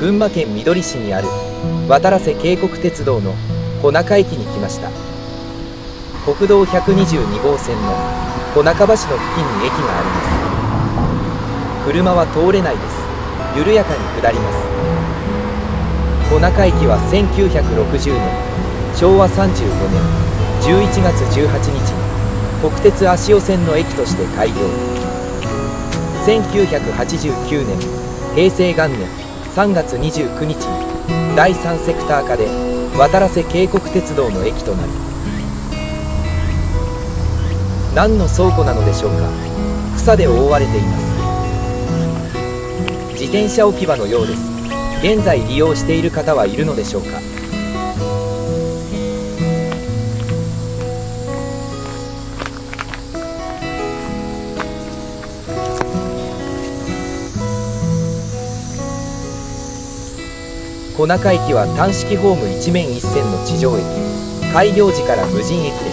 群馬県みどり市にある渡良瀬渓谷鉄道の小中駅に来ました。国道122号線の小中橋の付近に駅があります。車は通れないです。緩やかに下ります。小中駅は1960年昭和35年11月18日に国鉄芦尾線の駅として開業。1989年平成元年3月29日に第3セクター化で渡良瀬渓谷鉄道の駅となる。何の倉庫なのでしょうか。草で覆われています。自転車置き場のようです。現在利用している方はいるのでしょうか。小中駅は単式ホーム一面一線の地上駅。開業時から無人駅です。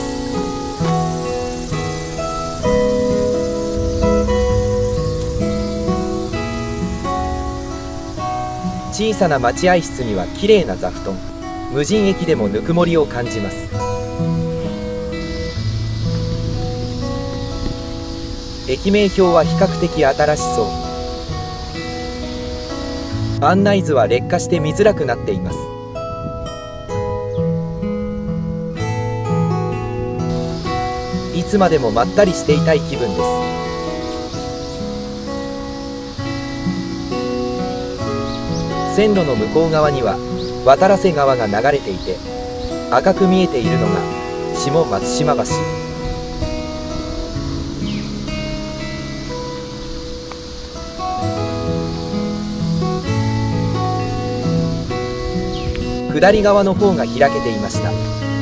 小さな待合室には綺麗な座布団。無人駅でもぬくもりを感じます。駅名標は比較的新しそう。案内図は劣化して見づらくなっています。いつまでもまったりしていたい気分です。線路の向こう側には渡良瀬川が流れていて、赤く見えているのが下松島橋。下り側の方が開けていました。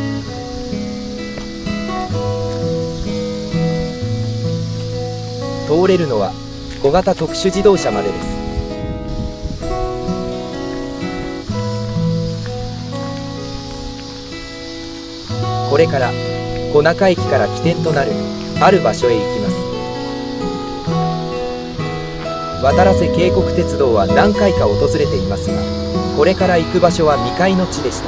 通れるのは小型特殊自動車までです。これから小中駅から起点となるある場所へ行きます。渡良瀬渓谷鉄道は何回か訪れていますが、これから行く場所は未開の地でした。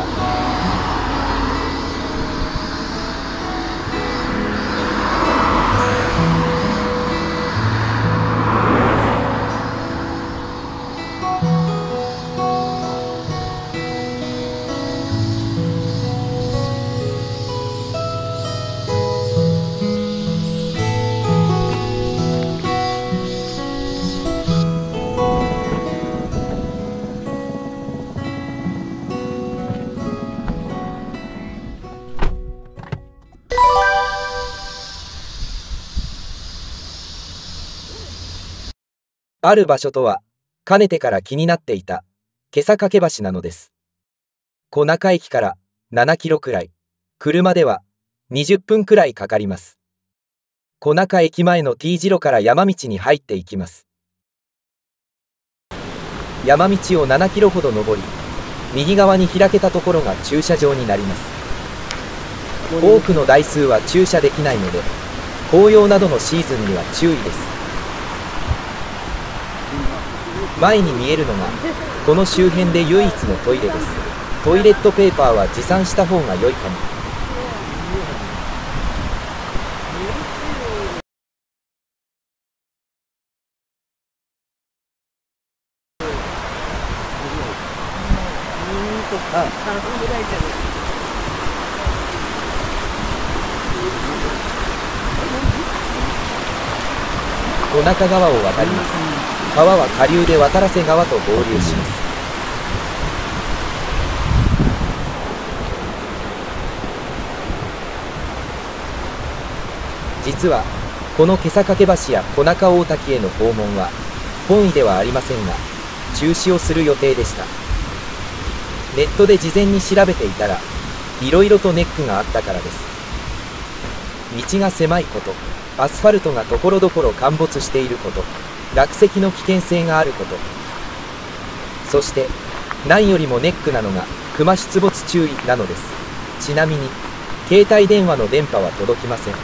ある場所とは、かねてから気になっていた袈裟掛橋なのです。小中駅から7キロくらい、車では20分くらいかかります。小中駅前の T 字路から山道に入っていきます。山道を7キロほど登り、右側に開けたところが駐車場になります。多くの台数は駐車できないので、紅葉などのシーズンには注意です。前に見えるのがこの周辺で唯一のトイレです。トイレットペーパーは持参した方が良いかも。小中川を渡ります。川は下流で渡良瀬川と合流します。実はこの袈裟掛橋や小中大滝への訪問は本意ではありませんが、中止をする予定でした。ネットで事前に調べていたらいろいろとネックがあったからです。道が狭いこと、アスファルトがところどころ陥没していること、落石の危険性があること、そして何よりもネックなのが熊出没注意なのです。ちなみに携帯電話の電波は届きません。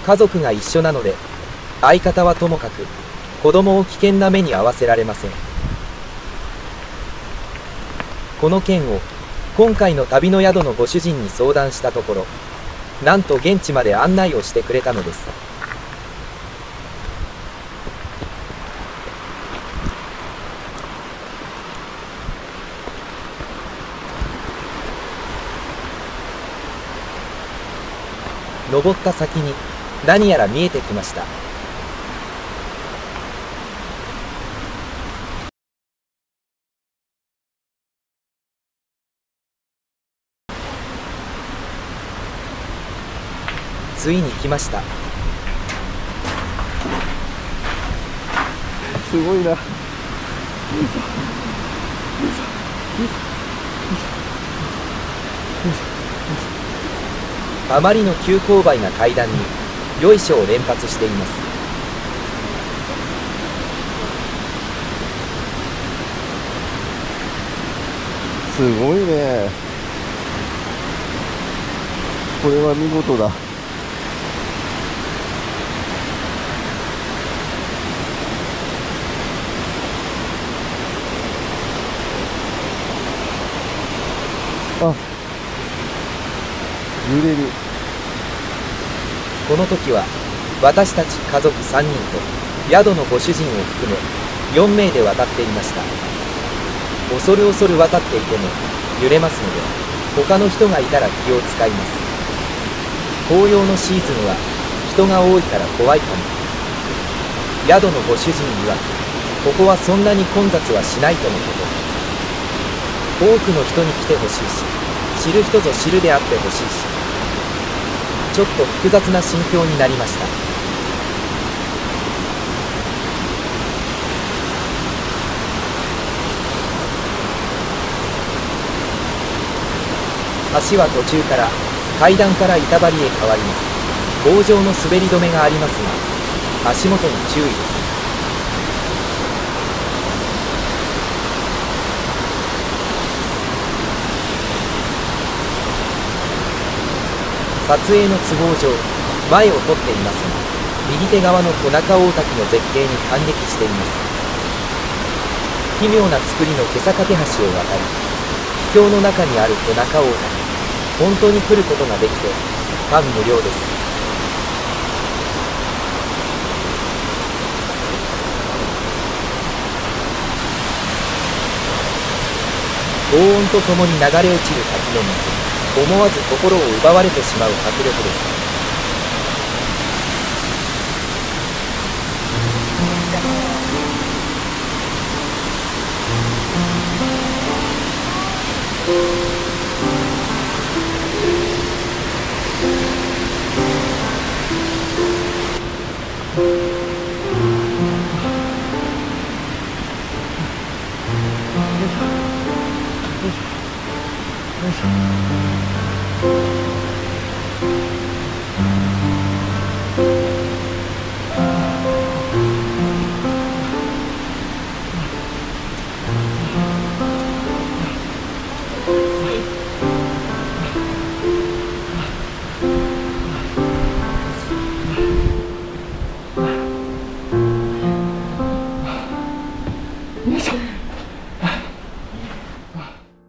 家族が一緒なので、相方はともかく子供を危険な目に遭わせられません。この件を今回の旅の宿のご主人に相談したところ、なんと現地まで案内をしてくれたのです。登った先に何やら見えてきました。ついに来ました。 すごいな。 あまりの急勾配な階段によいしょを連発しています。 すごいね。これは見事だ。あ、揺れる。 この時は私たち家族3人と宿のご主人を含め4名で渡っていました。恐る恐る渡っていても揺れますので、他の人がいたら気を使います。紅葉のシーズンは人が多いから怖いかも。宿のご主人曰く、ここはそんなに混雑はしないとのこと。多くの人に来てほしいし、知る人ぞ知るであってほしいし、ちょっと複雑な心境になりました。橋は途中から階段から板張りへ変わります。棒状の滑り止めがありますが、足元に注意です。撮影の都合上、前を撮っていますが、右手側の小中大滝の絶景に感激しています。奇妙な作りの袈裟架橋を渡り、秘境の中にある小中大滝、本当に来ることができて感無量です。轟音とともに流れ落ちる滝の水、思わず心を奪われてしまう迫力です。 よいしょ。